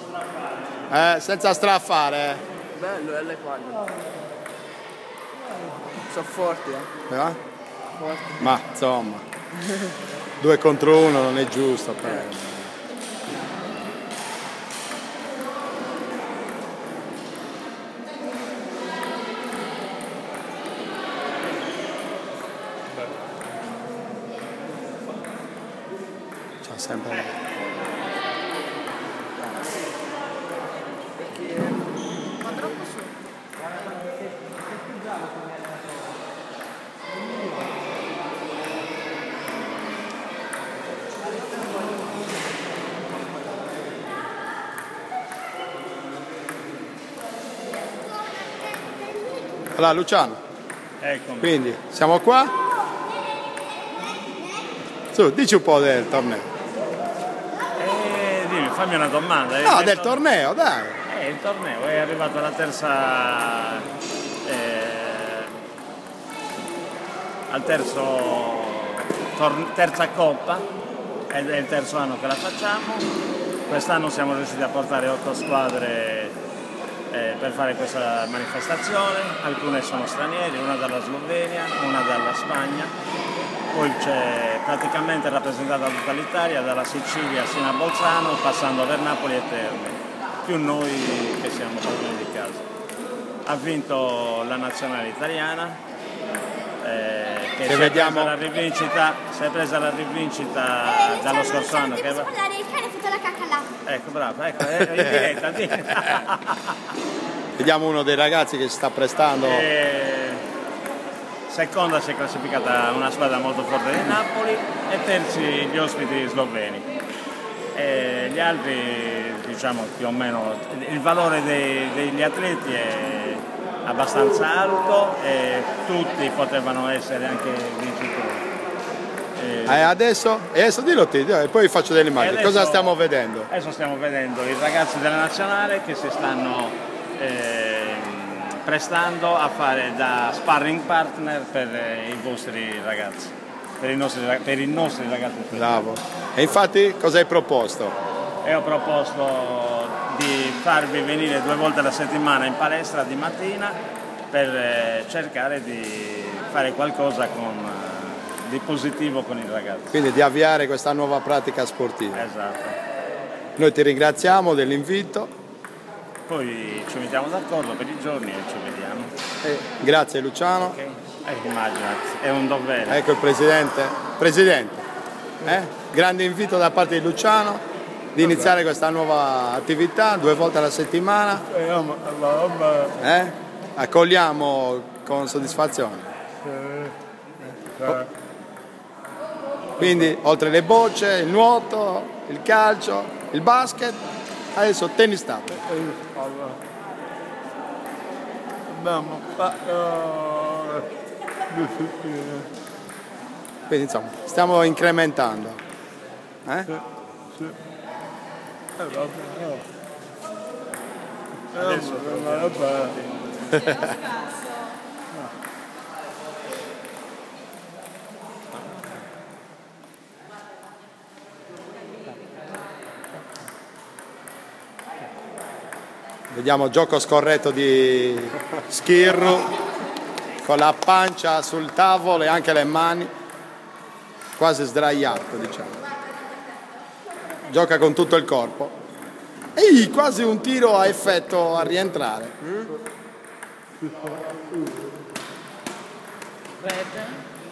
Senza straffare. Bello, L4. Sono forti, Forti. Ma insomma, 2 contro 1 non è giusto. C'ha sempre... Ma troppo su. Allora Luciano, Eccomi. quindi siamo qua. Su, dici un po' del torneo. Dimmi, fammi una domanda. No, del torneo, dai. Il torneo è arrivato alla terza, al terza coppa, ed è il terzo anno che la facciamo. Quest'anno siamo riusciti a portare 8 squadre per fare questa manifestazione, alcune sono stranieri, una dalla Slovenia, una dalla Spagna, poi c'è praticamente rappresentata tutta l'Italia, dalla Sicilia sino a Bolzano, passando per Napoli e Terni, più noi che siamo padroni di casa. Ha vinto la nazionale italiana, che si vediamo... si è presa la rivincita dallo scorso anno. Il cane ha fatto la cacca là. Ecco, bravo, ecco, in diretta. Vediamo uno dei ragazzi che si sta prestando. Seconda si è classificata una squadra molto forte di Napoli e terzi gli ospiti sloveni. E gli altri, diciamo più o meno, il valore degli atleti è abbastanza alto e tutti potevano essere anche vincitori. Adesso dillo te, e poi faccio delle immagini. Cosa stiamo vedendo? Adesso stiamo vedendo i ragazzi della nazionale che si stanno prestando a fare da sparring partner per i vostri ragazzi, per i nostri ragazzi. Bravo. E infatti cosa hai proposto? E ho proposto di farvi venire 2 volte alla settimana in palestra di mattina per cercare di fare qualcosa di positivo con i ragazzi. Quindi di avviare questa nuova pratica sportiva. Esatto. Noi ti ringraziamo dell'invito. Poi ci mettiamo d'accordo per i giorni e ci vediamo. Grazie Luciano. Okay. Immaginati, è un dovere. Ecco il presidente. Presidente, grande invito da parte di Luciano di iniziare questa nuova attività 2 volte alla settimana. Accogliamo con soddisfazione. Quindi oltre le bocce, il nuoto, il calcio, il basket, adesso tennis tavola. Quindi insomma stiamo incrementando. Adesso Vediamo gioco scorretto di Schirru con la pancia sul tavolo e anche le mani, quasi sdraiato, diciamo. Gioca con tutto il corpo. Ehi, quasi un tiro a effetto a rientrare. Red.